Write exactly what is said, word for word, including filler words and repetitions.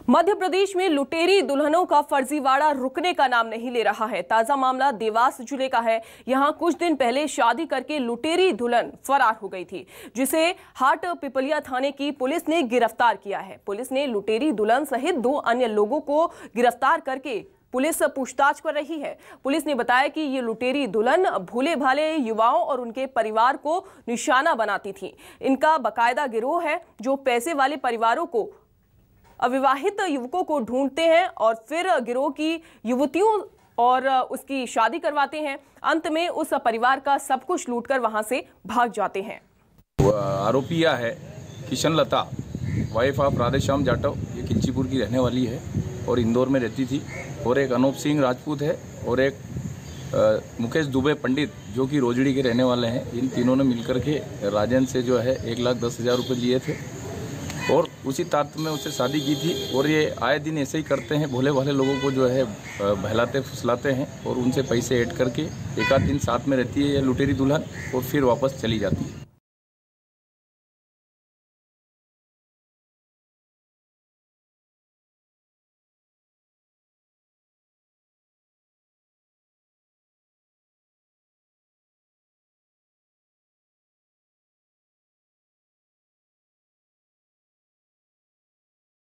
मध्य प्रदेश में लुटेरी दुल्हनों का फर्जीवाड़ा रुकने का नाम नहीं ले रहा है। ताजा मामला देवास जिले का है। यहां कुछ दिन पहले शादी करके लुटेरी दुल्हन फरार हो गई थी, जिसे हाट पिपलिया थाने की पुलिस ने गिरफ्तार किया है। पुलिस ने लुटेरी दुल्हन सहित दो अन्य लोगों को गिरफ्तार करके पुलिस पूछताछ कर रही है। पुलिस ने बताया कि ये लुटेरी दुल्हन भोले भाले युवाओं और उनके परिवार को निशाना बनाती थी। इनका बाकायदा गिरोह है जो पैसे वाले परिवारों को, अविवाहित युवकों को ढूंढते हैं और फिर गिरोह की युवतियों और उसकी शादी करवाते हैं। अंत में उस परिवार का सब कुछ लूटकर वहां से भाग जाते हैं। आरोपी यह है किशन लता, वाइफ ऑफ राधेश्याम जाटव, ये किंचीपुर की रहने वाली है और इंदौर में रहती थी। और एक अनूप सिंह राजपूत है और एक आ, मुकेश दुबे पंडित जो कि रोजड़ी के रहने वाले हैं। इन तीनों ने मिलकर के राजन से जो है एक लाख दस हज़ार रुपये लिए थे और उसी तारतम्य में उससे शादी की थी। और ये आए दिन ऐसे ही करते हैं, भोले भाले लोगों को जो है बहलाते फुसलाते हैं और उनसे पैसे ऐड करके एक आध दिन साथ में रहती है ये लुटेरी दुल्हन और फिर वापस चली जाती है।